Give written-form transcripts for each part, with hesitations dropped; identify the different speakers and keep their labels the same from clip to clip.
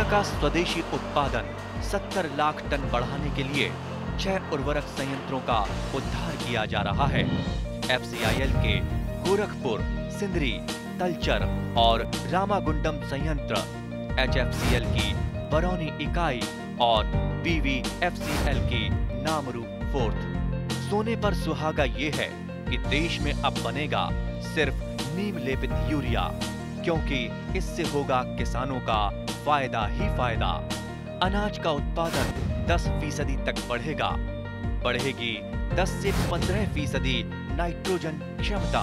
Speaker 1: का स्वदेशी उत्पादन 70 लाख टन बढ़ाने के लिए 6 उर्वरक संयंत्रों का उद्धार किया जा रहा है। FCIL के गोरखपुर, सिंदरी, तलचर और रामागुंडम संयंत्र, HFCL की बरौनी इकाई और BVFCL की नामरू फोर्थ। सोने पर सुहागा ये है कि देश में अब बनेगा सिर्फ नीम लेपित यूरिया, क्योंकि इससे होगा किसानों का फायदा ही फायदा। अनाज का उत्पादन 10% तक बढ़ेगा। बढ़ेगी 10 से 15% नाइट्रोजन क्षमता।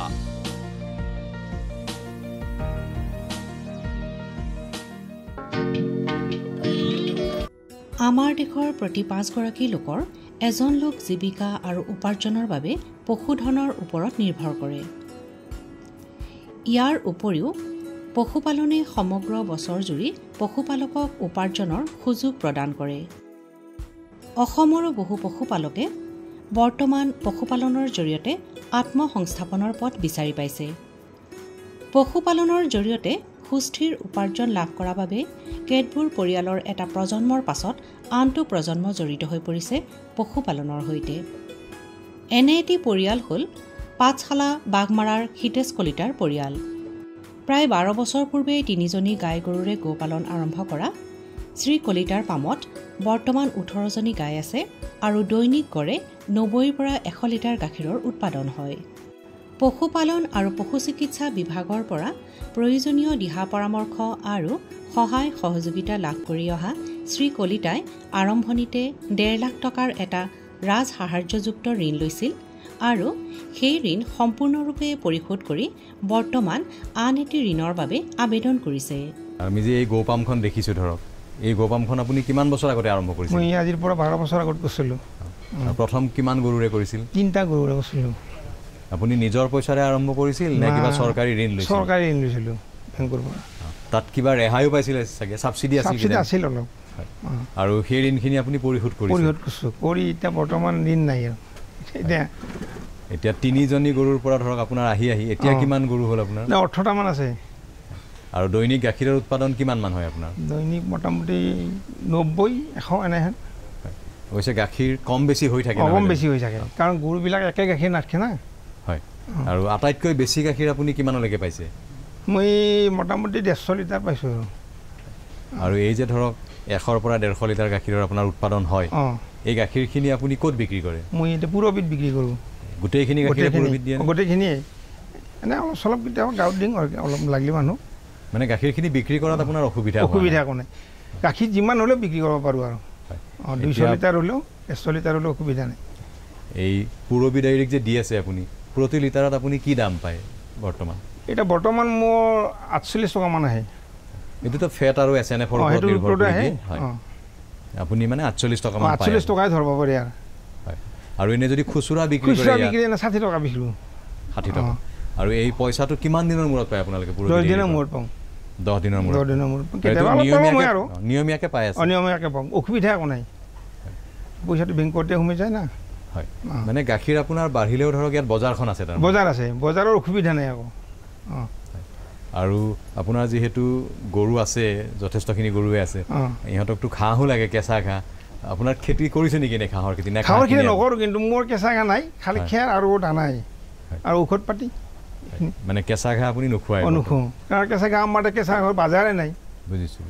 Speaker 2: আমাৰ দেশৰ প্ৰতি 5 গৰাকী লোকৰ এজন লোক জীৱিকা আৰু উপাৰ্জনৰ বাবে পশুধনৰ ওপৰত নিৰ্ভৰ কৰে। ইয়াৰ উপৰিও পশুপালনে সমগ্ৰ বছৰ জুৰি পশুপালকক উপাৰ্জনৰ সুযোগ প্ৰদান কৰে। অসমৰো বহু পশুপালকে বৰ্তমান পশুপালনৰ জৰিয়তে আত্মসংস্থাপনৰ পথ বিচাৰি পাইছে। পশুপালনৰ জৰিয়তে সুস্থিৰ উপাৰ্জন লাভ কৰাৰ বাবে কেতবোৰ পৰিয়ালৰ এটা প্ৰজন্মৰ পাছত আনটো প্ৰজন্ম জড়িত হৈ পৰিছে পশুপালনৰ সৈতে। এনে এটি পৰিয়াল হ'ল পাঠশালা বাঘমাৰাৰ হিতেশ কলিতাৰ পৰিয়াল। প্ৰায় 12 বছৰ পূৰ্বে 3জনী গাই গৰুৰে গোপালন আৰম্ভ কৰা শ্ৰী কলিতাৰ পামত বৰ্তমান 18জনী গাই আছে আৰু দৈনিক গড়ে 90 পৰা 100 লিটাৰ গাখীৰৰ উৎপাদন হয়। পশুপালন আৰু পশু চিকিৎসা বিভাগৰ পৰা প্ৰয়োজনীয় দিহা পৰামৰ্শ আৰু সহায় সহযোগিতা লাভ কৰি অহা শ্ৰী কলিতাই আৰম্ভণিতে 1.5 লাখ টকাৰ এটা ৰাজ সাহায্যযুক্ত ঋণ লৈছিল আৰু সেই ঋণ সম্পূৰ্ণৰূপে পৰিশোধ কৰি বৰ্তমান আন এটি ঋণৰ বাবে আবেদন কৰিছে।
Speaker 3: আমি যে এই গোপামখন দেখিছো, ধৰক এই গোপামখন আপুনি কিমান বছৰ আগতে আৰম্ভ কৰিছিল?
Speaker 4: মই আজিৰ পৰা 12 বছৰ আগত কৰিছিলোঁ।
Speaker 3: প্ৰথম কিমান গৰুৰে কৰিছিল?
Speaker 4: 3টা গৰুৰে কৰিছিলোঁ।
Speaker 3: আপুনি নিজৰ পইচাৰে আৰম্ভ কৰিছিল নে কিবা চৰকাৰী ঋণ লৈছিল?
Speaker 4: চৰকাৰী ঋণ লৈছিলোঁ বেংকৰ পৰা।
Speaker 3: তাত কিবা ৰেহাইও পাইছিল চাগে, সাবসিডি আছিল?
Speaker 4: সাবসিডি আছিল অলপ।
Speaker 3: আৰু সেই ঋণখিনি আপুনি পৰিশোধ কৰিছিল?
Speaker 4: পৰিশোধ কৰিছোঁ। কৰি এতিয়া বৰ্তমান ঋণ নাই আৰু।
Speaker 3: এতিয়া 3জনী গৰুৰ পৰা ধৰক আপোনাৰ আহি এতিয়া কিমান গৰু হ'ল আপোনাৰ?
Speaker 4: 18টা মান আছে।
Speaker 3: আৰু দৈনিক গাখীৰৰ উৎপাদন কিমান মান হয় আপোনাৰ?
Speaker 4: দৈনিক মোটামুটি 90-100 এনেহেন।
Speaker 3: অৱশ্যে গাখীৰ কম বেছি হৈ থাকে?
Speaker 4: কম বেছি হৈ থাকে, কাৰণ গৰুবিলাক একে গাখীৰ নাথাকে না। হয়।
Speaker 3: আৰু আটাইতকৈ বেছি গাখীৰ আপুনি কিমানলৈকে পাইছে?
Speaker 4: মই মোটামুটি 150 লিটাৰ পাইছোঁ।
Speaker 3: আৰু এই যে ধৰক 100 পৰা 150 লিটাৰ গাখীৰৰ আপোনাৰ উৎপাদন হয়, এই গাখীৰখিনি আপুনি ক'ত বিক্ৰী কৰে?
Speaker 4: মই এতিয়া পুৰবিত বিক্ৰী কৰোঁ।
Speaker 3: গোটেইখিনি গাখীৰ পুৰবিত দিয়ে?
Speaker 4: গোটেইখিনিয়ে এনে অলপ চলপ কেতিয়াবা গাঁৱত দিওঁ আৰু অলপ লাগিলে মানুহ।
Speaker 3: মানে গাখীৰখিনি বিক্ৰী কৰাত আপোনাৰ অসুবিধা
Speaker 4: একো নাই। গাখীৰ যিমান হ'লেও বিক্ৰী কৰিব পাৰোঁ আৰু। 200 লিটাৰ হ'লেও 100 লিটাৰ হ'লেও অসুবিধা নাই।
Speaker 3: এই পুৰবি ডাইৰেক্ট যে দি আছে আপুনি, প্ৰতি লিটাৰত আপুনি কি দাম পায় বৰ্তমান?
Speaker 4: এটা বৰ্তমান মোৰ 48 টকা মান আহে।
Speaker 3: এইটোতো ফেট আৰু SNF-ৰ ওপৰত নিৰ্ভৰ কৰি হয়। আপুনি মানে 48 টকা মান পায়?
Speaker 4: 48 টকাই ধৰিব পাৰি আৰু।
Speaker 3: আৰু এনে যদি খুচুৰা বিক্ৰী কৰে?
Speaker 4: খুচুৰা বিক্ৰী 60 টকা বিক্ৰী।
Speaker 3: 60 টকা। আৰু এই পইচাটো কিমান দিনৰ মূৰত পায় আপোনালোকে?
Speaker 4: 10 দিনৰ মূৰত পাওঁ।
Speaker 3: 10 দিনৰ মূৰত?
Speaker 4: 10 দিনৰ মূৰত। কেতিয়াবা
Speaker 3: নিয়মীয়াকৈ পাই আছে?
Speaker 4: নিয়মীয়াকৈ পাওঁ, অসুবিধা একো নাই। পইচাটো বেংকতে সোমাই যায় না।
Speaker 3: হয়, মানে গাখীৰ আপোনাৰ বাঢ়িলেও ধৰক ইয়াত বজাৰখন আছে?
Speaker 4: বজাৰ আছে, বজাৰৰ অসুবিধা নাই আকৌ।
Speaker 3: আৰু আপোনাৰ যিহেতু গৰু আছে, যথেষ্টখিনি গৰুৱে আছে, ইহঁতকতো ঘাঁহো লাগে, কেঁচা ঘাঁহ। আপোনাৰ খেতি কৰিছে নেকি নে ঘাঁহৰ খেতি?
Speaker 4: ঘাঁহৰ খেতি নকৰোঁ, কিন্তু মোৰ কেঁচা ঘাঁহ নাই, খালি খেৰ আৰু দানাই আৰু ঔষধ পাতি।
Speaker 3: মানে কেঁচা ঘাঁহ আপুনি নোখোৱাই?
Speaker 4: নোখোৱাওঁ, কাৰণ কেঁচা ঘাঁহ আমাৰ কেঁচা ঘাঁহৰ বজাৰে নাই।
Speaker 3: বুজিছোঁ।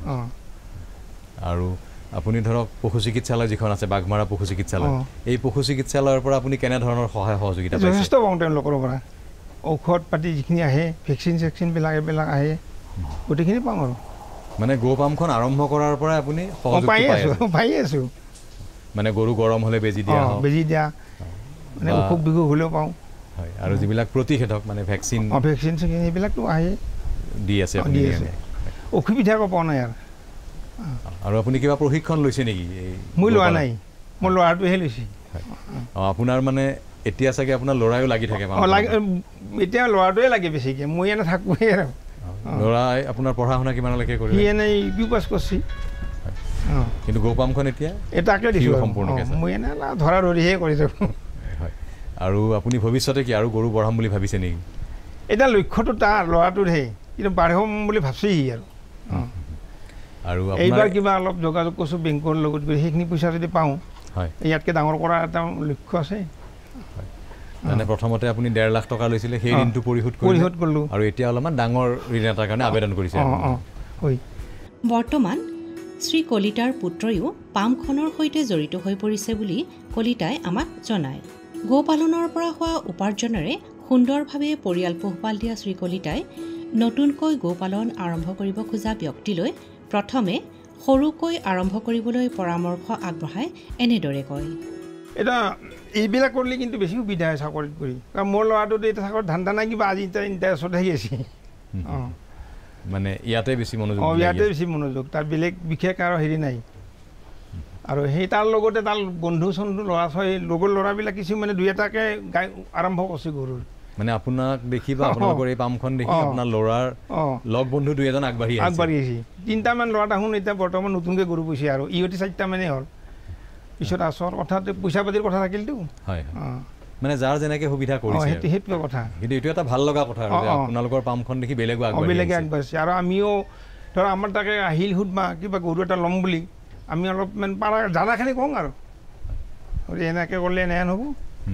Speaker 3: আৰু আপুনি ধৰক পশু চিকিৎসালয় যিখন আছে, বাঘমাৰা পশু চিকিৎসালয়, এই পশু চিকিৎসালয়ৰ পৰা আপুনি কেনেধৰণৰ সহায় সহযোগিতা পাইছে? যথেষ্ট পাওঁ তেওঁলোকৰ পৰা। ঔষধ পাতি যিখিনি আহে, ভেকচিন চেকচিনবিলাক এইবিলাক আহে, গোটেইখিনি পাওঁ আৰু। মানে গো পামখন আৰম্ভ কৰাৰ পৰাই আপুনি পাই আছোঁ। মানে গৰু গৰম হ'লে বেজি দিয়া, মানে অসুখ বিসুখ হ'লেও পাওঁ। হয়, আৰু যিবিলাক প্ৰতিষেধক মানে ভেকচিন সেইবিলাকতো আহে, দি আছে। অসুবিধা একো পোৱা নাই আৰু। আৰু আপুনি কিবা প্ৰশিক্ষণ লৈছে নেকি? মই লোৱা নাই, মোৰ ল'ৰাটোহে লৈছে। আপোনাৰ মানে এতিয়া চাগে আপোনাৰ ল'ৰাইও লাগি থাকে? এতিয়া ল'ৰাটোৱে লাগে বেছিকৈ, মই এনে থাকোঁহে আৰু। ল'ৰাই আপোনাৰ পঢ়া শুনা কিমানলৈকে কৰিলে? সি এনেই ইউ পাছ কৰিছে। কিন্তু গো পামখন এতিয়া তাকে দিছোঁ সম্পূৰ্ণকৈ? মই এনে ধৰা ধৰিহে কৰি থাকোঁ। হয়, আৰু আপুনি ভৱিষ্যতে কি আৰু গৰু বঢ়াম বুলি ভাবিছে নেকি? এতিয়া লক্ষ্যটো তাৰ ল'ৰাটোৰহে, কিন্তু বাঢ়িম বুলি ভাবছেহি আৰু। আৰু
Speaker 4: এইবাৰ কিবা অলপ যোগাযোগ কৰিছোঁ বেংকৰ লগত, সেইখিনি পইচা যদি পাওঁ
Speaker 3: হয়
Speaker 4: ইয়াতকৈ ডাঙৰ কৰাৰ এটা লক্ষ্য আছে।
Speaker 3: মানে প্ৰথমতে আপুনি 1.5 লাখ টকা লৈছিলে, সেই ঋণটো পৰিশোধ কৰিলোঁ আৰু এতিয়া অলপমান ডাঙৰ ঋণ এটাৰ কাৰণে আবেদন কৰিছে।
Speaker 2: বৰ্তমান শ্ৰী কলিতাৰ পুত্ৰয়ো পামখনৰ সৈতে জড়িত হৈ পৰিছে বুলি কলিতাই আমাক জনায়। গোপালনৰ পৰা হোৱা উপাৰ্জনেৰে সুন্দৰভাৱে পৰিয়াল পোহপাল দিয়া শ্ৰী কলিতাই নতুনকৈ গোপালন আৰম্ভ কৰিব খোজা ব্যক্তিলৈ প্ৰথমে সৰুকৈ আৰম্ভ কৰিবলৈ পৰামৰ্শ আগবঢ়াই এনেদৰে কয়।
Speaker 4: এটা এইবিলাক কৰিলে কিন্তু বেছি সুবিধা হয় চাকৰিত কৰি, কাৰণ মোৰ ল'ৰাটোতো এতিয়া চাকৰিত ধান্দা নাই, কিবা আজি ইণ্টাৰেষ্টত আহি আছে।
Speaker 3: মানে ইয়াতে বেছি মনোযোগ,
Speaker 4: ইয়াতে বেছি মনোযোগ, তাৰ বেলেগ বিশেষ আৰু হেৰি নাই। আৰু সেই তাৰ লগতে তাৰ বন্ধু চন্ধু ল'ৰা ছোৱালী লগৰ ল'ৰাবিলাক কিছুমানে 2-এটাকে গাই আৰম্ভ কৰিছে গৰুৰ।
Speaker 3: মানে আপোনাক দেখি বা আপোনালোকৰ এই পামখন দেখি আপোনাৰ ল'ৰাৰ লগ বন্ধু 2-এজন আগবাঢ়ি আহিছে।
Speaker 4: 3টামান ল'ৰা দেখোন এতিয়া বৰ্তমান নতুনকৈ গৰু পুহিছে, আৰু ইহঁতে 4টামানেই হ'ল। পিছত আচল কথাটো পইচা পাতিৰ কথা থাকিলতো।
Speaker 3: হয়, মানে যাৰ যেনেকৈ সুবিধা কৰিছে
Speaker 4: সেইটোৱে কথা।
Speaker 3: কিন্তু এইটো এটা ভাল লগা কথা, আপোনালোকৰ পামখন দেখি বেলেগে
Speaker 4: আগবাঢ়িছে। আৰু আমিও ধৰা আমাৰ তাকে আহিল সুধবা কিবা গৰু এটা ল'ম বুলি, আমি অলপমান পাৰা জানাখিনি কওঁ আৰু এনেকৈ কৰিলে এনেহেন হ'ব।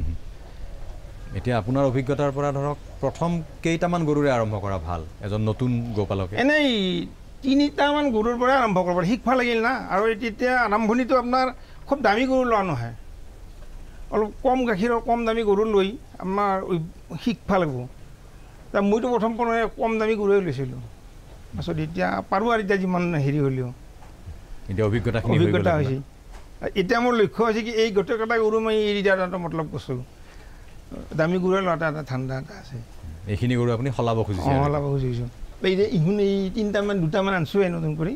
Speaker 3: এতিয়া আপোনাৰ অভিজ্ঞতাৰ পৰা ধৰক প্ৰথম কেইটামান গৰুৰে আৰম্ভ কৰা ভাল এজন নতুন গোপালকে?
Speaker 4: এনেই 3টামান গৰুৰ পৰাই আৰম্ভ কৰিব পাৰি, শিকিব লাগিল না। আৰু তেতিয়া আৰম্ভণিটো আপোনাৰ খুব দামী গৰু লোৱা নহয়, অলপ কম গাখীৰৰ কম দামী গৰু লৈ আমাৰ শিকিব লাগিব। মইতো প্ৰথম কম দামী গৰুৱে লৈছিলোঁ, তাৰপিছত এতিয়া পাৰোঁ আৰু এতিয়া যিমান হেৰি হ'লেও
Speaker 3: এতিয়া অভিজ্ঞতা
Speaker 4: হৈছে। এতিয়া মোৰ লক্ষ্য হৈছে কি এই গোটেইকেইটা গৰু মই এৰি দিয়াৰ এটা মতলব কৈছোঁ। দামী গৰুৱে লোৱা এটা ঠাণ্ডা এটা আছে,
Speaker 3: এইখিনি গৰু আপুনি সলাব খুজিছে?
Speaker 4: সলাব খুজিছোঁ। এই 2টামান আনিছোঁৱে নতুন কৰি।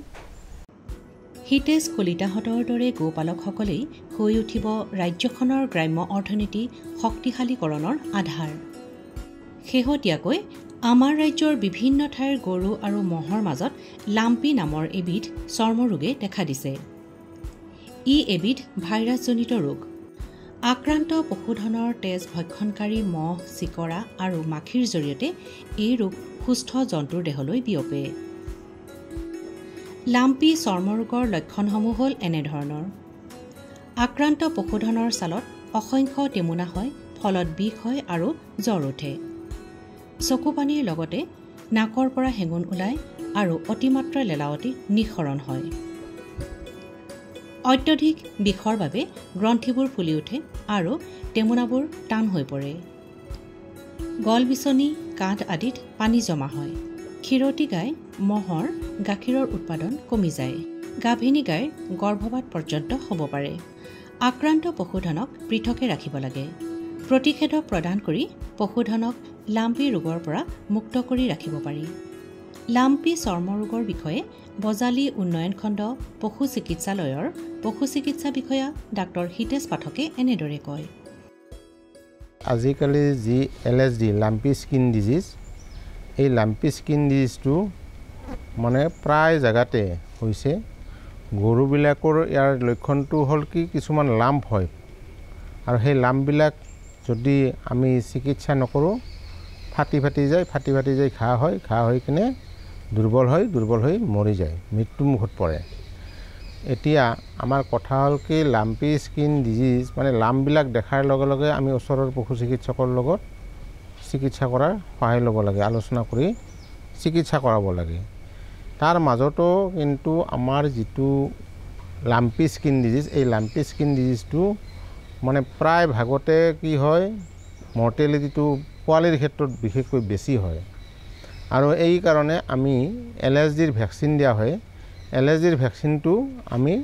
Speaker 2: হিতেশ কলিতাহঁতৰ দৰে গোপালকসকলেই হৈ উঠিব ৰাজ্যখনৰ গ্ৰাম্য অৰ্থনীতি শক্তিশালীকৰণৰ আধাৰ। শেহতীয়াকৈ আমাৰ ৰাজ্যৰ বিভিন্ন ঠাইৰ গৰু আৰু মহৰ মাজত লাম্পি নামৰ এবিধ চৰ্মৰোগে দেখা দিছে। ই এবিধ ভাইৰাছজনিত ৰোগ। আক্ৰান্ত পশুধনৰ তেজ ভক্ষণকাৰী মহ, চিকৰা আৰু মাখিৰ জৰিয়তে এই ৰোগ সুস্থ জন্তুৰ দেহলৈ বিয়পে। লাম্পি চৰ্মৰোগৰ লক্ষণসমূহ হ'ল এনেধৰণৰ: আক্ৰান্ত পশুধনৰ ছালত অসংখ্য টেমুনা হয়, ফলত বিষ হয় আৰু জ্বৰ উঠে। চকু পানীৰ লগতে নাকৰ পৰা হেঙুন ওলায় আৰু অতিমাত্ৰা লেলাৱতি নিঃসৰণ হয়। অত্যধিক বিষৰ বাবে গ্ৰন্থিবোৰ ফুলি উঠে আৰু টেমুনাবোৰ টান হৈ পৰে। গল বিচনী, কান্ধ আদিত পানী জমা হয়। ক্ষীৰতী গাই মহৰ গাখীৰৰ উৎপাদন কমি যায়। গাভিনী গাইৰ গৰ্ভপাত পৰ্যন্ত হ'ব পাৰে। আক্ৰান্ত পশুধনক পৃথকে ৰাখিব লাগে। প্ৰতিষেধক প্ৰদান কৰি পশুধনক লাম্পি ৰোগৰ পৰা মুক্ত কৰি ৰাখিব পাৰি। লাম্পি চৰ্মৰোগৰ বিষয়ে বজালী উন্নয়ন খণ্ড পশু চিকিৎসালয়ৰ পশু চিকিৎসা বিষয়া ডাক্তৰ হিতেশ পাঠকে এনেদৰে কয়।
Speaker 5: আজিকালি যি LSD লাম্পি স্কিন ডিজিজ, এই লাম্পি স্কিন ডিজিজটো মানে প্ৰায় জেগাতে হৈছে। গৰুবিলাকৰ ইয়াৰ লক্ষণটো হ'ল কি কিছুমান লাম্প হয়, আৰু সেই লাম্পবিলাক যদি আমি চিকিৎসা নকৰোঁ ফাটি যায়, ঘাঁ হৈ কিনে দুৰ্বল হৈ মৰি যায়, মৃত্যুমুখত পৰে। এতিয়া আমাৰ কথা হ'ল কি লাম্পি স্কিন ডিজিজ মানে লাম্পবিলাক দেখাৰ লগে লগে আমি ওচৰৰ পশু চিকিৎসকৰ লগত চিকিৎসা কৰাৰ সহায় ল'ব লাগে, আলোচনা কৰি চিকিৎসা কৰাব লাগে। তাৰ মাজতো কিন্তু আমাৰ যিটো লাম্পি স্কিন ডিজিজ, এই লাম্পি স্কিন ডিজিজটো মানে প্ৰায় ভাগতে কি হয়, মৰ্টেলিটিটো পোৱালিৰ ক্ষেত্ৰত বিশেষকৈ বেছি হয়। আৰু এই কাৰণে আমি LSDৰ ভেকচিন দিয়া হয়। LSDৰ ভেকচিনটো আমি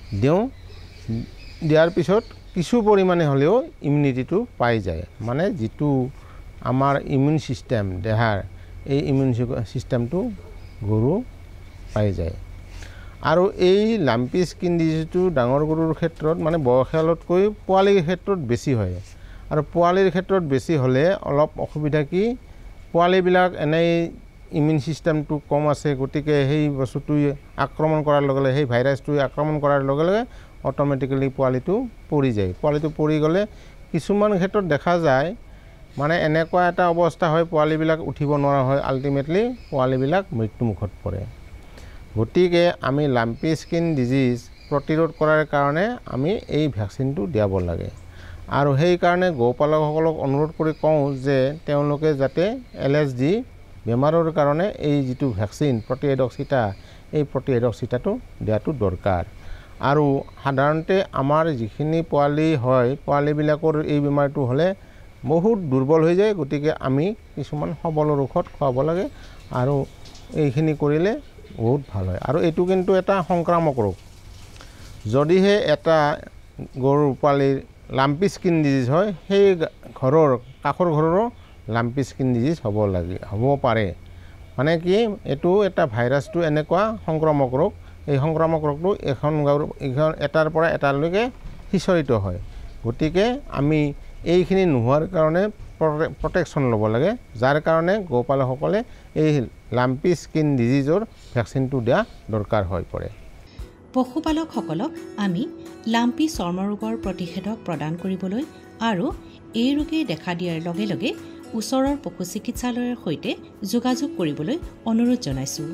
Speaker 5: দিয়াৰ পিছত কিছু পৰিমাণে হ'লেও ইমিউনিটিটো পাই যায়, মানে যিটো আমাৰ ইমিউন ছিষ্টেম দেহাৰ, এই ইমিউন ছিষ্টেমটো গৰু পাই যায়। আৰু এই লাম্পি স্কিন ডিজিজটো ডাঙৰ গৰুৰ ক্ষেত্ৰত মানে বয়সীয়ালতকৈ পোৱালিৰ ক্ষেত্ৰত বেছি হয়। আৰু পোৱালিৰ ক্ষেত্ৰত বেছি হ'লে অলপ অসুবিধা কি, পোৱালিবিলাক এনেই ইমিউন ছিষ্টেমটো কম আছে, গতিকে সেই বস্তুটোৱে আক্ৰমণ কৰাৰ লগে লগে, সেই ভাইৰাছটোৱে আক্ৰমণ কৰাৰ লগে লগে অট'মেটিকেলি পোৱালিটো পৰি যায়। পোৱালিটো পৰি গ'লে কিছুমান ক্ষেত্ৰত দেখা যায় মানে এনেকুৱা এটা অৱস্থা হয়, পোৱালিবিলাক উঠিব নোৱাৰা হয়, আল্টিমেটলি পোৱালিবিলাক মৃত্যুমুখত পৰে। গতিকে আমি লাম্পি স্কিন ডিজিজ প্ৰতিৰোধ কৰাৰ কাৰণে আমি এই ভেকচিনটো দিয়াব লাগে আৰু সেইকাৰণে গৌপালকসকলক অনুৰোধ কৰি কওঁ যে তেওঁলোকে যাতে LSD বেমাৰৰ কাৰণে এই যিটো ভেকচিন প্ৰতিষেধক চিটা এই প্ৰতিষেধক চিটাটো দিয়াটো দৰকাৰ আৰু সাধাৰণতে আমাৰ যিখিনি পোৱালি হয় পোৱালিবিলাকৰ এই বেমাৰটো হ'লে বহুত দুৰ্বল হৈ যায় গতিকে আমি কিছুমান সবলৰ ঔষধ খুৱাব লাগে আৰু এইখিনি কৰিলে বহুত ভাল হয় আৰু এইটো কিন্তু এটা সংক্ৰামক ৰোগ যদিহে এটা গৰুৰ পোৱালিৰ লাম্পি স্কিন ডিজিজ হয় সেই ঘৰৰ কাষৰ ঘৰৰো লাম্পি স্কিন ডিজিজ হ'ব পাৰে মানে কি এইটো এটা ভাইৰাছটো এনেকুৱা সংক্ৰামক ৰোগ এই সংক্ৰামক ৰোগটো এখন এটাৰ পৰা এটালৈকে সিঁচৰিত হয় গতিকে আমি এইখিনি নোহোৱাৰ কাৰণে প্ৰটেকশ্যন ল'ব লাগে যাৰ কাৰণে গৌপালকসকলে এই লাম্পি স্কিন ডিজিজৰ ভেকচিনটো দিয়া দৰকাৰ হৈ পৰে
Speaker 2: পশুপালকসকলক আমি লাম্পি চৰ্মৰোগৰ প্ৰতিষেধক প্ৰদান কৰিবলৈ আৰু এই ৰোগে দেখা দিয়াৰ লগে লগে ওচৰৰ পশু চিকিৎসালয়ৰ সৈতে যোগাযোগ কৰিবলৈ অনুৰোধ জনাইছোঁ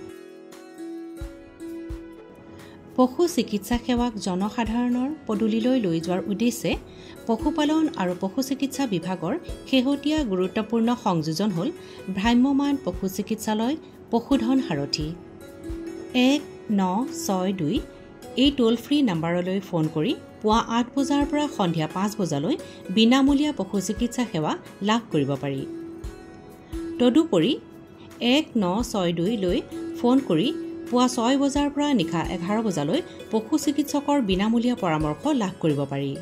Speaker 2: পশু চিকিৎসা সেৱাক জনসাধাৰণৰ পদূলিলৈ লৈ যোৱাৰ উদ্দেশ্যে পশুপালন আৰু পশু চিকিৎসা বিভাগৰ শেহতীয়া গুৰুত্বপূৰ্ণ সংযোজন হ'ল ভ্ৰাম্যমান পশু চিকিৎসালয় পশুধন সাৰথী 1962 এই টোল ফ্ৰী নম্বৰলৈ ফোন কৰি পুৱা 8 বজাৰ পৰা সন্ধিয়া 5 বজালৈ বিনামূলীয়া পশু চিকিৎসা সেৱা লাভ কৰিব পাৰি তদুপৰি 1962 লৈ ফোন কৰি পুৱা 6 বজাৰ পৰা নিশা 11 বজালৈ পশু চিকিৎসকৰ বিনামূলীয়া পৰামৰ্শ লাভ কৰিব পাৰি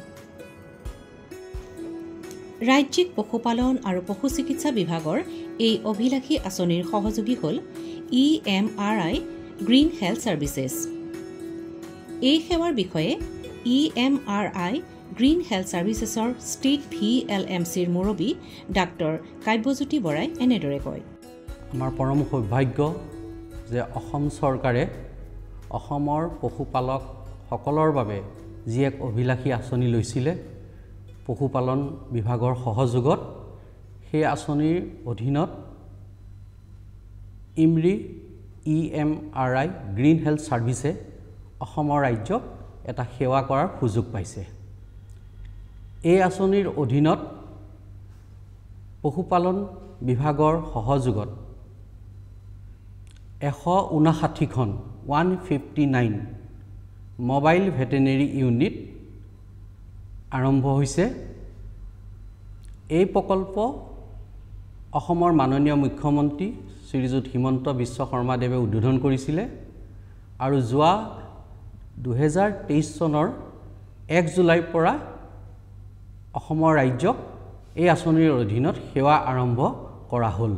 Speaker 2: ৰাজ্যিক পশুপালন আৰু পশু চিকিৎসা বিভাগৰ এই অভিলাষী আঁচনিৰ সহযোগী হ'ল EMRI গ্ৰীণ হেল্থ সাৰ্ভিসেছ এই সেৱাৰ বিষয়ে EMRI গ্ৰীণ হেল্থ সাৰ্ভিসেছৰ ষ্টেট VLMCৰ মুৰব্বী ডাক্তৰ কাব্যজ্যোতি বৰাই এনেদৰে কয়
Speaker 6: আমাৰ পৰম সৌভাগ্য যে অসম চৰকাৰে অসমৰ পশুপালক সকলৰ বাবে যি এক অভিলাষী আঁচনি লৈছিলে পশুপালন বিভাগৰ সহযোগত সেই আঁচনিৰ অধীনত EMRI গ্ৰীণ হেল্থ সাৰ্ভিসে অসমৰ ৰাজ্যক এটা সেৱা কৰাৰ সুযোগ পাইছে এই আঁচনিৰ অধীনত পশুপালন বিভাগৰ সহযোগত 159খন 159 মোবাইল ভেটেনেৰি ইউনিট আৰম্ভ হৈছে এই প্ৰকল্প অসমৰ মাননীয় মুখ্যমন্ত্ৰী শ্ৰীযুত হিমন্ত বিশ্ব শৰ্মাদেৱে উদ্বোধন কৰিছিলে আৰু যোৱা 2023 চনৰ 1 জুলাইৰ পৰা অসমৰ ৰাজ্যক এই আঁচনিৰ অধীনত সেৱা আৰম্ভ কৰা হ'ল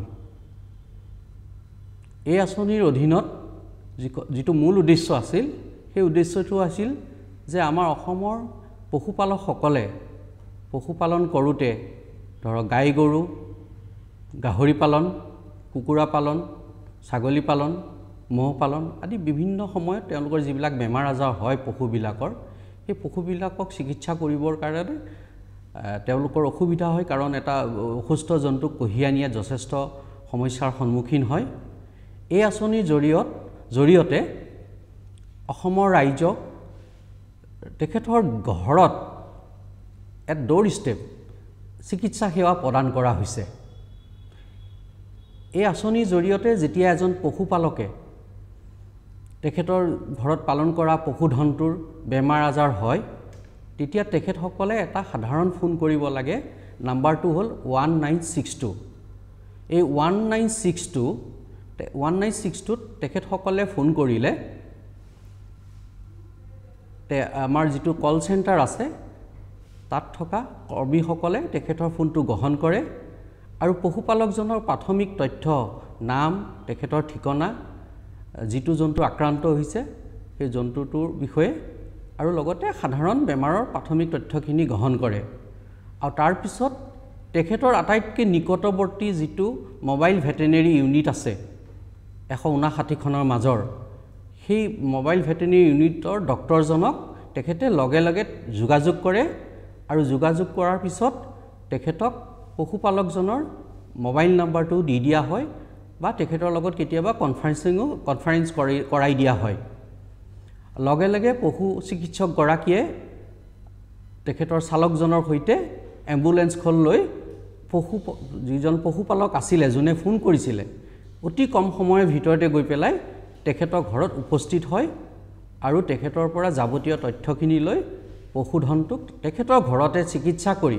Speaker 6: এই আঁচনিৰ অধীনত যিটো মূল উদ্দেশ্য আছিল সেই উদ্দেশ্যটো আছিল যে আমাৰ অসমৰ পশুপালকসকলে পশুপালন কৰোঁতে ধৰক গাই গৰু গাহৰি পালন কুকুৰা পালন ছাগলী পালন মহ পালন আদি বিভিন্ন সময়ত তেওঁলোকৰ যিবিলাক বেমাৰ আজাৰ হয় পশুবিলাকৰ সেই পশুবিলাকক চিকিৎসা কৰিবৰ কাৰণে তেওঁলোকৰ অসুবিধা হয় কাৰণ এটা অসুস্থ জন্তুক কঢ়িয়াই নিয়াত যথেষ্ট সমস্যাৰ সন্মুখীন হয় এই আঁচনিৰ জৰিয়তে অসমৰ ৰাইজক তেখেতৰ ঘৰত এট ডোৰ ষ্টেপ চিকিৎসা সেৱা প্ৰদান কৰা হৈছে এই আঁচনিৰ জৰিয়তে যেতিয়া এজন পশুপালকে তেখেতৰ ঘৰত পালন কৰা পশুধনটোৰ বেমাৰ আজাৰ হয় তেতিয়া তেখেতসকলে এটা সাধাৰণ ফোন কৰিব লাগে নাম্বাৰটো হ'ল 1962 এই 1962 তেখেতসকলে ফোন কৰিলে আমাৰ যিটো কল চেণ্টাৰ আছে তাত থকা কৰ্মীসকলে তেখেতৰ ফোনটো গ্ৰহণ কৰে আৰু পশুপালকজনৰ প্ৰাথমিক তথ্য নাম তেখেতৰ ঠিকনা যিটো জন্তু আক্ৰান্ত হৈছে সেই জন্তুটোৰ বিষয়ে আৰু লগতে সাধাৰণ বেমাৰৰ প্ৰাথমিক তথ্যখিনি গ্ৰহণ কৰে আৰু তাৰ পিছত তেখেতৰ আটাইতকৈ নিকটৱৰ্তী যিটো মোবাইল ভেটেনেৰি ইউনিট আছে 159খনৰ মাজৰ সেই মোবাইল ভেটেনেৰি ইউনিটৰ ডক্টৰজনক তেখেতে লগে লগে যোগাযোগ কৰে আৰু যোগাযোগ কৰাৰ পিছত তেখেতক পশুপালকজনৰ মোবাইল নাম্বাৰটো দি দিয়া হয় বা তেখেতৰ লগত কেতিয়াবা কনফাৰেন্স কৰাই দিয়া হয়। লগে লগে পশু চিকিৎসকগৰাকীয়ে তেখেতৰ চালকজনৰ সৈতে এম্বুলেন্সখন লৈ যিজন পশুপালক আছিলে যোনে ফোন কৰিছিলে অতি কম সময়ৰ ভিতৰতে গৈ পেলাই তেখেতৰ ঘৰত উপস্থিত হয় আৰু তেখেতৰ পৰা যাৱতীয় তথ্যখিনি লৈ পশুধনটোক তেখেতৰ ঘৰতে চিকিৎসা কৰি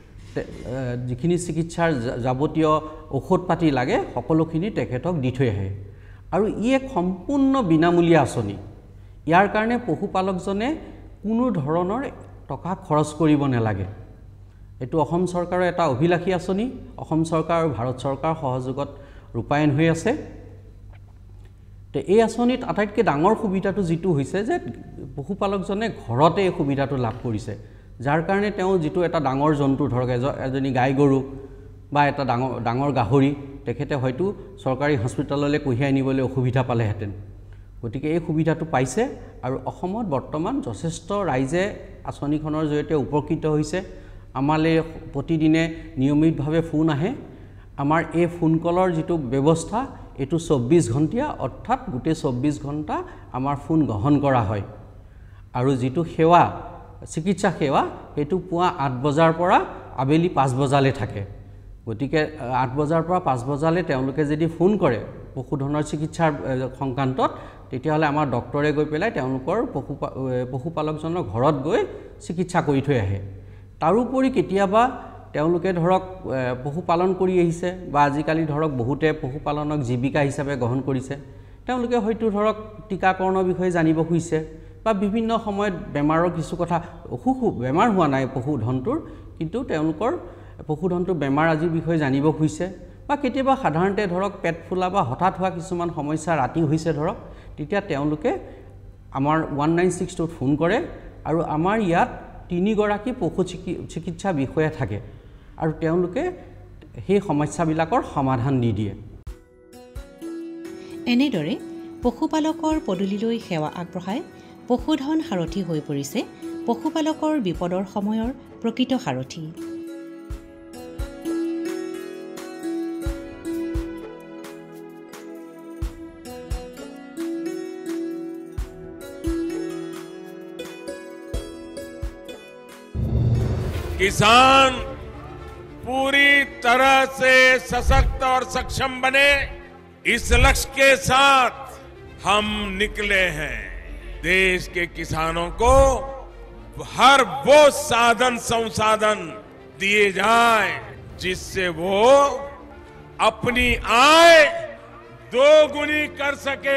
Speaker 6: যিখিনি চিকিৎসাৰ যাৱতীয় ঔষধ পাতি লাগে সকলোখিনি তেখেতক দি থৈ আহে। আৰু ই এক সম্পূৰ্ণ বিনামূলীয়া আঁচনি। ইয়াৰ কাৰণে পশুপালকজনে কোনো ধৰণৰ টকা খৰচ কৰিব নালাগে। এইটো অসম চৰকাৰৰ এটা অভিলাষী আঁচনি। অসম চৰকাৰ আৰু ভাৰত চৰকাৰৰ সহযোগত ৰূপায়ণ হৈ আছে। তো এই আঁচনিত আটাইতকৈ ডাঙৰ সুবিধাটো যিটো হৈছে যে পশুপালকজনে ঘৰতে এই সুবিধাটো লাভ কৰিছে, যাৰ কাৰণে তেওঁ যিটো এটা ডাঙৰ জন্তু ধৰক এজনী গাই গৰু বা এটা ডাঙৰ গাহৰি তেখেতে হয়তো চৰকাৰী হস্পিটেললৈ কঢ়িয়াই নিবলৈ অসুবিধা পালেহেঁতেন। গতিকে এই সুবিধাটো পাইছে আৰু অসমত বৰ্তমান যথেষ্ট ৰাইজে আঁচনিখনৰ জৰিয়তে উপকৃত হৈছে। আমালৈ প্ৰতিদিনে নিয়মিতভাৱে ফোন আহে। আমাৰ এই ফোন কলৰ যিটো ব্যৱস্থা এইটো 24 ঘণ্টীয়া, অৰ্থাৎ গোটেই 24 ঘণ্টা আমাৰ ফোন গ্ৰহণ কৰা হয়। আৰু যিটো সেৱা চিকিৎসা সেৱা সেইটো পুৱা 8 বজাৰ পৰা আবেলি 5 বজালৈ থাকে। গতিকে 8 বজাৰ পৰা 5 বজালৈ তেওঁলোকে যদি ফোন কৰে পশুধনৰ চিকিৎসাৰ সংক্ৰান্তত, তেতিয়াহ'লে আমাৰ ডক্টৰে গৈ পেলাই তেওঁলোকৰ পশুপালকজনৰ ঘৰত গৈ চিকিৎসা কৰি থৈ আহে। তাৰোপৰি কেতিয়াবা তেওঁলোকে ধৰক পশুপালন কৰি আহিছে বা আজিকালি ধৰক বহুতে পশুপালনক জীৱিকা হিচাপে গ্ৰহণ কৰিছে। তেওঁলোকে হয়তো ধৰক টীকাকৰণৰ বিষয়ে জানিব খুজিছে বা বিভিন্ন সময়ত বেমাৰৰ কিছু কথা বেমাৰ হোৱা নাই পশুধনটোৰ, কিন্তু তেওঁলোকৰ পশুধনটোৰ বেমাৰ আজিৰ বিষয়ে জানিব খুজিছে বা কেতিয়াবা সাধাৰণতে ধৰক পেট ফুলা বা হঠাৎ হোৱা কিছুমান সমস্যা ৰাতি হৈছে ধৰক, তেতিয়া তেওঁলোকে আমাৰ 196টোত ফোন কৰে আৰু আমাৰ ইয়াত 3 গৰাকী পশু চিকিৎসা বিষয়া থাকে আৰু তেওঁলোকে সেই সমস্যাবিলাকৰ সমাধান দি দিয়ে।
Speaker 2: এনেদৰে পশুপালকৰ পদূলিলৈ সেৱা আগবঢ়াই পশুধন সাৰথি হৈ পৰিছে পশুপালকৰ বিপদৰ সময়ৰ প্ৰকৃত সাৰথি।
Speaker 7: किसान पूरी तरह से सशक्त और सक्षम बने, इस लक्ष्य के साथ हम निकले हैं। देश के किसानों को हर वो साधन संसाधन दिए जाए जिससे वो अपनी आय दोगुनी कर सके।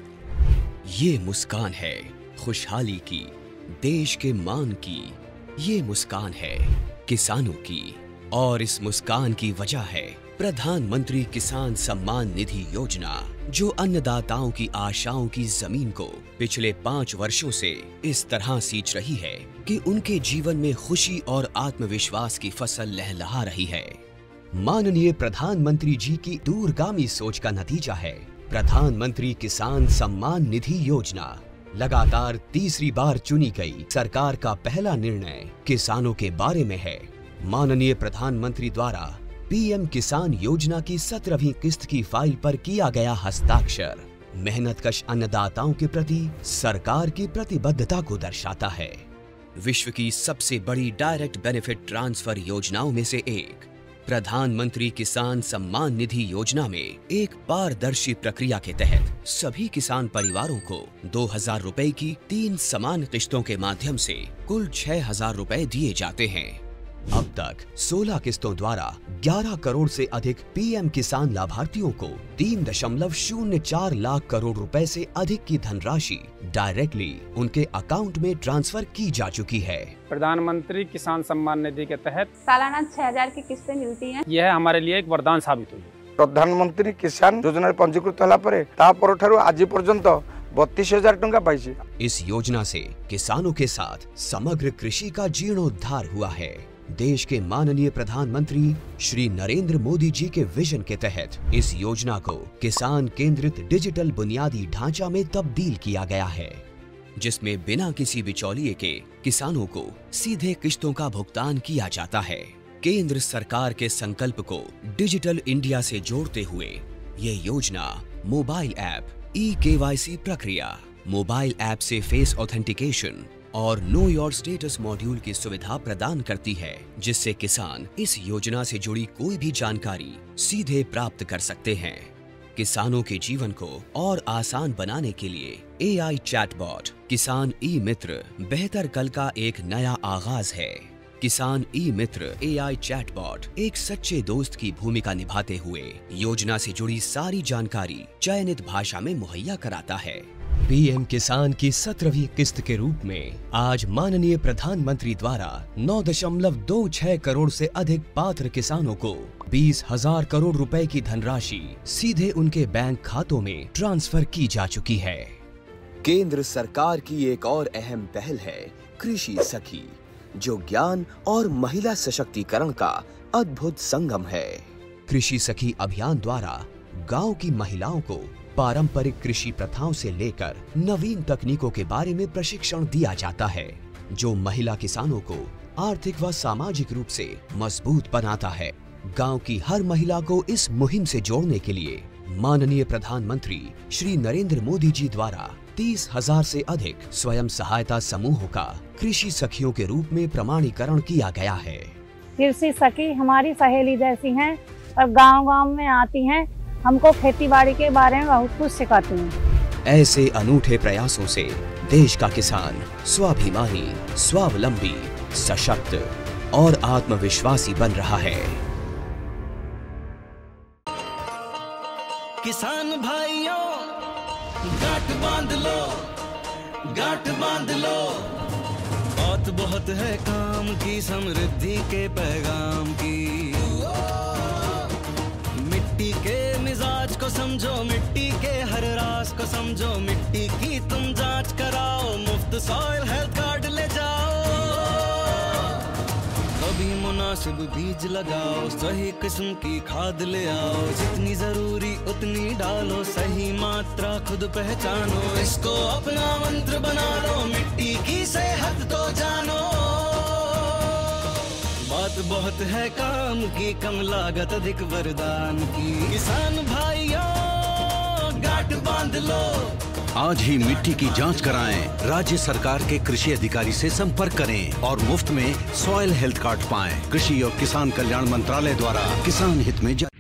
Speaker 8: ये मुस्कान है खुशहाली की, देश के मान की। ये मुस्कान है किसानों की और इस मुस्कान की वजह है प्रधानमंत्री किसान सम्मान निधि योजना, जो अन्नदाताओं की आशाओं की जमीन को पिछले 5 वर्षों से इस तरह सींच रही है कि उनके जीवन में खुशी और आत्मविश्वास की फसल लहलहा रही है। माननीय प्रधानमंत्री जी की दूरगामी सोच का नतीजा है प्रधानमंत्री किसान सम्मान निधि योजना। लगातार तीसरी बार चुनी गई सरकार का पहला निर्णय किसानों के बारे में है। माननीय प्रधानमंत्री द्वारा पीएम किसान योजना की 17वीं किस्त की फाइल पर किया गया हस्ताक्षर मेहनतकश अन्नदाताओं के प्रति सरकार की प्रतिबद्धता को दर्शाता है। विश्व की सबसे बड़ी डायरेक्ट बेनिफिट ट्रांसफर योजनाओं में से एक प्रधानमंत्री किसान सम्मान निधि योजना में एक पारदर्शी प्रक्रिया के तहत सभी किसान परिवारों को 2000 रुपए की 3 समान किस्तों के माध्यम से कुल 6000 रुपए दिए जाते हैं। अब तक 16 किस्तों द्वारा 11 करोड़ से अधिक पीएम किसान लाभार्थियों को 3.04 लाख करोड़ रुपए से अधिक की धनराशि डायरेक्टली उनके अकाउंट में ट्रांसफर की जा चुकी है।
Speaker 9: प्रधानमंत्री किसान सम्मान निधि के तहत
Speaker 10: सालाना 6000 की किस्तें मिलती हैं।
Speaker 9: यह हमारे लिए एक वरदान साबित हुई।
Speaker 4: प्रधानमंत्री किसान योजना पंजीकृत होला परे ता परठारु आज पर्यंत 32,000 टंका पाइछि।
Speaker 8: इस योजना से किसानों के साथ समग्र कृषि का जीर्णोद्धार हुआ है। देश के माननीय प्रधानमंत्री श्री नरेंद्र मोदी जी के विजन के तहत इस योजना को किसान केंद्रित डिजिटल बुनियादी ढांचा में तब्दील किया गया है, जिसमें बिना किसी बिचौलिए के किसानों को सीधे किस्तों का भुगतान किया जाता है। केंद्र सरकार के संकल्प को डिजिटल इंडिया से जोड़ते हुए ये योजना मोबाइल ऐप eKYC प्रक्रिया, मोबाइल ऐप से फेस ऑथेंटिकेशन और नो योर स्टेटस मॉड्यूल की सुविधा प्रदान करती है, जिससे किसान इस योजना से जुड़ी कोई भी जानकारी सीधे प्राप्त कर सकते हैं। किसानों के जीवन को और आसान बनाने के लिए AI चैटबॉट किसान ई मित्र बेहतर कल का एक नया आगाज है। किसान ई मित्र AI चैटबॉट एक सच्चे दोस्त की भूमिका निभाते हुए योजना से जुड़ी सारी जानकारी चयनित भाषा में मुहैया कराता है। PM किसान की 17वीं किस्त के रूप में आज माननीय प्रधानमंत्री द्वारा 9.26 करोड़ से अधिक पात्र किसानों को 20,000 करोड़ रुपए की धनराशि सीधे उनके बैंक खातों में ट्रांसफर की जा चुकी है।
Speaker 11: केंद्र सरकार की एक और अहम पहल है कृषि सखी, जो ज्ञान और महिला सशक्तिकरण का अद्भुत संगम है।
Speaker 8: कृषि सखी अभियान द्वारा गांव की महिलाओं को पारंपरिक कृषि प्रथाओं से लेकर नवीन तकनीकों के बारे में प्रशिक्षण दिया जाता है, जो महिला किसानों को आर्थिक व सामाजिक रूप से मजबूत बनाता है। गांव की हर महिला को इस मुहिम से जोड़ने के लिए माननीय प्रधानमंत्री श्री नरेंद्र मोदी जी द्वारा 30,000 से अधिक स्वयं सहायता समूहों का कृषि सखियों के रूप में प्रमाणीकरण किया गया है।
Speaker 10: कृषि सखी हमारी सहेली जैसी हैं और गांव-गांव में आती हैं, हमको खेती बाड़ी के बारे में बहुत कुछ सिखाती हैं।
Speaker 8: ऐसे अनूठे प्रयासों से देश का किसान स्वाभिमानी, स्वावलंबी, सशक्त और आत्मविश्वासी बन रहा है।
Speaker 12: किसान भाइयों गांठ बांध लो, गांठ बांध लो, बहुत है काम की, समृद्धि के पैगाम की। मिट्टी के मिजाज को समझो, मिट्टी के हर राज को समझो, मिट्टी की तुम जांच कराओ, मुफ्त सॉइल हेल्थ कार्ड ले जाओ। कभी मुनासिब बीज लगाओ, सही किस्म की खाद ले आओ, जितनी जरूरी उतनी डालो, सही मात्रा खुद पहचानो, इसको अपना मंत्र बना लो, मिट्टी की सेहत तो जानो। बात बहुत है काम की, कम लागत अधिक वरदान की। किसान भाइयों गांठ बांध लो,
Speaker 13: आज ही मिट्टी की जांच कराएं। राज्य सरकार के कृषि अधिकारी से संपर्क करें और मुफ्त में सॉइल हेल्थ कार्ड पाएं। कृषि और किसान कल्याण मंत्रालय द्वारा किसान हित में